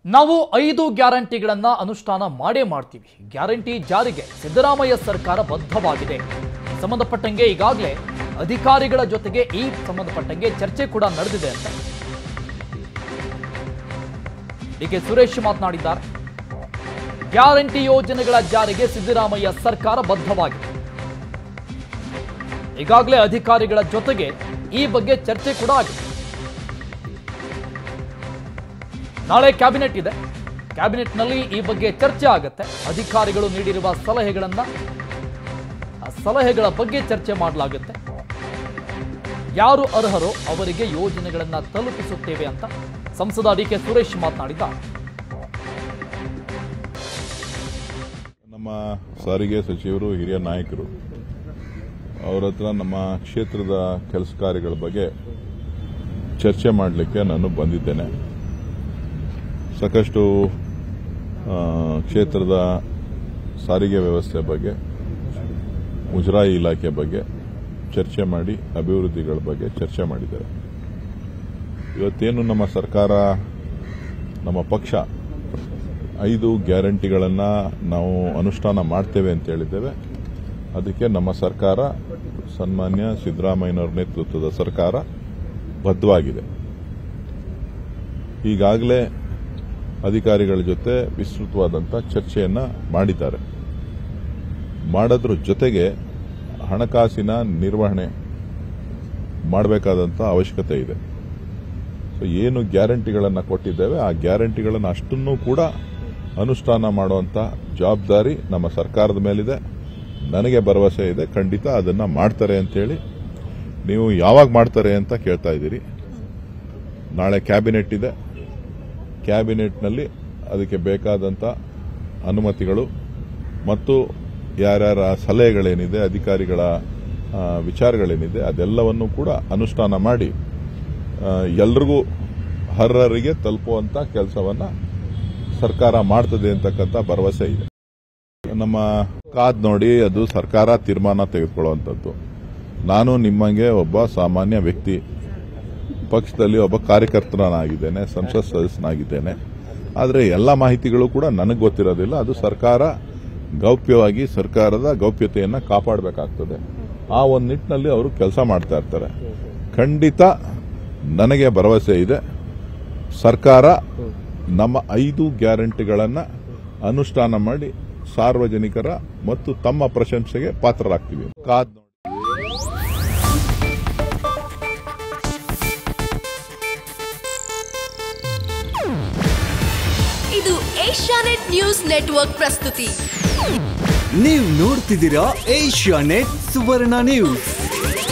ನಾವು 5 ಗ್ಯಾರಂಟಿಗಳನ್ನ ಅನುಷ್ಠಾನ ಮಾಡೇ ಮಾಡ್ತೀವಿ. ಗ್ಯಾರಂಟಿ ಜಾರಿಗೆ ಸಿದ್ದರಾಮಯ್ಯ ಸರ್ಕಾರ ಬದ್ಧವಾಗಿದೆ. ಸಂಬಂಧಪಟ್ಟಂಗೆ ಈಗಾಗಲೇ ಅಧಿಕಾರಿಗಳ ಜೊತೆಗೆ ಈ ಸಂಬಂಧಪಟ್ಟಂಗೆ ಚರ್ಚೆ ಕೂಡ ನಡೆದಿದೆ ಅಂತ ಡಿಕೆ ಸುರೇಶ್ ಮಾತನಾಡಿದ್ದಾರೆ. ಗ್ಯಾರಂಟಿ ಯೋಜನೆಗಳ ಜಾರಿಗೆ ಸಿದ್ದರಾಮಯ್ಯ ಸರ್ಕಾರ ಬದ್ಧವಾಗಿದೆ. ಈಗಾಗಲೇ ಅಧಿಕಾರಿಗಳ ಜೊತೆಗೆ ಈ ಬಗ್ಗೆ ಚರ್ಚೆ ಕೂಡ ಆಗಿದೆ. ನಾಳೆ ಕ್ಯಾಬಿನೆಟ್ ಇದೆ. ಕ್ಯಾಬಿನೆಟ್ನಲ್ಲಿ ಈ ಬಗ್ಗೆ ಚರ್ಚೆ ಆಗುತ್ತೆ. ಅಧಿಕಾರಿಗಳು ನೀಡಿರುವ ಸಲಹೆಗಳ ಬಗ್ಗೆ ಚರ್ಚೆ ಮಾಡಲಾಗುತ್ತೆ. ಯಾರು ಅರ್ಹರೋ ಅವರಿಗೆ ಯೋಜನೆಗಳನ್ನ ತಲುಪಿಸುತ್ತೇವೆ ಅಂತ ಸಂಸದ ಡಿಕೆ ಸುರೇಶ್ ಮಾತನಾಡಿದ್ದಾರೆ. ನಮ್ಮ ಸಾರಿಗೆ ಸಚಿವರು ಹಿರಿಯ ನಾಯಕರು ಅವರ ಹತ್ರ ನಮ್ಮ ಕ್ಷೇತ್ರದ ಕೆಲಸ ಕಾರ್ಯಗಳ ಬಗ್ಗೆ ಚರ್ಚೆ ಮಾಡಲಿಕ್ಕೆ ನಾನು ಬಂದಿದ್ದೇನೆ. ಸಾಕಷ್ಟು ಕ್ಷೇತ್ರದ ಸಾರಿಗೆ ವ್ಯವಸ್ಥೆ ಬಗ್ಗೆ, ಮುಜರಾಯಿ ಇಲಾಖೆ ಬಗ್ಗೆ ಚರ್ಚೆ ಮಾಡಿ ಅಭಿವೃದ್ಧಿಗಳ ಬಗ್ಗೆ ಚರ್ಚೆ ಮಾಡಿದ್ದಾರೆ. ಇವತ್ತೇನು ನಮ್ಮ ಸರ್ಕಾರ, ನಮ್ಮ ಪಕ್ಷ 5 ಗ್ಯಾರಂಟಿಗಳನ್ನು ನಾವು ಅನುಷ್ಠಾನ ಮಾಡ್ತೇವೆ ಅಂತ ಹೇಳಿದ್ದೇವೆ. ಅದಕ್ಕೆ ನಮ್ಮ ಸರ್ಕಾರ, ಸನ್ಮಾನ್ಯ ಸಿದ್ದರಾಮಯ್ಯನವರ ನೇತೃತ್ವದ ಸರ್ಕಾರ ಬದ್ಧವಾಗಿದೆ. ಈಗಾಗಲೇ ಅಧಿಕಾರಿಗಳ ಜೊತೆ ವಿಸ್ತೃತವಾದಂಥ ಚರ್ಚೆಯನ್ನು ಮಾಡಿದ್ದಾರೆ. ಮಾಡೋದ್ರ ಜೊತೆಗೆ ಹಣಕಾಸಿನ ನಿರ್ವಹಣೆ ಮಾಡಬೇಕಾದಂಥ ಅವಶ್ಯಕತೆ ಇದೆ. ಸೊ ಏನು ಗ್ಯಾರಂಟಿಗಳನ್ನು ಕೊಟ್ಟಿದ್ದೇವೆ ಆ ಗ್ಯಾರಂಟಿಗಳನ್ನು ಅಷ್ಟನ್ನೂ ಕೂಡ ಅನುಷ್ಠಾನ ಮಾಡುವಂಥ ಜವಾಬ್ದಾರಿ ನಮ್ಮ ಸರ್ಕಾರದ ಮೇಲಿದೆ. ನನಗೆ ಭರವಸೆ ಇದೆ, ಖಂಡಿತ ಅದನ್ನು ಮಾಡ್ತಾರೆ ಅಂತೇಳಿ. ನೀವು ಯಾವಾಗ ಮಾಡ್ತಾರೆ ಅಂತ ಕೇಳ್ತಾ ಇದ್ದೀರಿ. ನಾಳೆ ಕ್ಯಾಬಿನೆಟ್ ಇದೆ. ಕ್ಯಾಬಿನೆಟ್ನಲ್ಲಿ ಅದಕ್ಕೆ ಬೇಕಾದಂಥ ಅನುಮತಿಗಳು ಮತ್ತು ಯಾರ್ಯಾರ ಸಲಹೆಗಳೇನಿದೆ, ಅಧಿಕಾರಿಗಳ ವಿಚಾರಗಳೇನಿದೆ ಅದೆಲ್ಲವನ್ನು ಕೂಡ ಅನುಷ್ಠಾನ ಮಾಡಿ ಎಲ್ರಿಗೂ ಅರ್ಹರಿಗೆ ತಲುಪುವಂಥ ಕೆಲಸವನ್ನು ಸರ್ಕಾರ ಮಾಡ್ತದೆ ಅಂತಕ್ಕಂಥ ಭರವಸೆ ಇದೆ. ನಮ್ಮ ಕಾದ್ ನೋಡಿ ಅದು ಸರ್ಕಾರ ತೀರ್ಮಾನ ತೆಗೆದುಕೊಳ್ಳುವಂಥದ್ದು. ನಾನು ನಿಮ್ಮಂಗೆ ಒಬ್ಬ ಸಾಮಾನ್ಯ ವ್ಯಕ್ತಿ, ಪಕ್ಷದಲ್ಲಿ ಒಬ್ಬ ಕಾರ್ಯಕರ್ತನಾಗಿದ್ದೇನೆ, ಸಂಸತ್ ಸದಸ್ಯನಾಗಿದ್ದೇನೆ. ಆದರೆ ಎಲ್ಲ ಮಾಹಿತಿಗಳು ಕೂಡ ನನಗೆ ಗೊತ್ತಿರೋದಿಲ್ಲ. ಅದು ಸರ್ಕಾರ ಗೌಪ್ಯವಾಗಿ ಸರ್ಕಾರದ ಗೌಪ್ಯತೆಯನ್ನು ಕಾಪಾಡಬೇಕಾಗ್ತದೆ. ಆ ಒಂದು ನಿಟ್ಟಿನಲ್ಲಿ ಅವರು ಕೆಲಸ ಮಾಡ್ತಾ ಇರ್ತಾರೆ. ಖಂಡಿತ ನನಗೆ ಭರವಸೆ ಇದೆ, ಸರ್ಕಾರ ನಮ್ಮ 5 ಗ್ಯಾರಂಟಿಗಳನ್ನು ಅನುಷ್ಠಾನ ಮಾಡಿ ಸಾರ್ವಜನಿಕರ ಮತ್ತು ತಮ್ಮ ಪ್ರಶಂಸೆಗೆ ಪಾತ್ರರಾಗ್ತೀವಿ. ಕಾದ್ ಇದು ಏಷ್ಯಾನೆಟ್ ನ್ಯೂಸ್ ನೆಟ್ವರ್ಕ್ ಪ್ರಸ್ತುತಿ. ನೀವು ನೋಡ್ತಿದ್ದೀರಾ ಏಷ್ಯಾನೆಟ್ ಸುವರ್ಣ ನ್ಯೂಸ್.